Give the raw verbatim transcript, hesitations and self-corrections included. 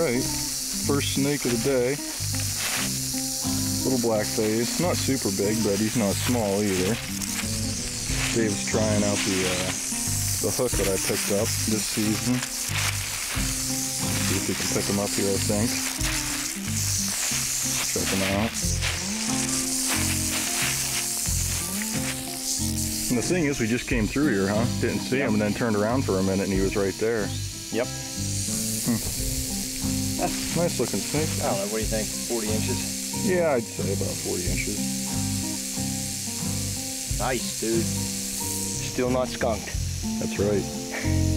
Alright, first snake of the day. Little black face, not super big, but he's not small either. Dave's trying out the uh, the hook that I picked up this season. See if we can pick him up here, I think. Check him out. And the thing is, we just came through here, huh? Didn't see him, and then turned around for a minute and he was right there. Yep. Hmm. Nice looking snake. I don't know, what do you think? forty inches? Yeah, I'd say about forty inches. Nice, dude. Still not skunked. That's right.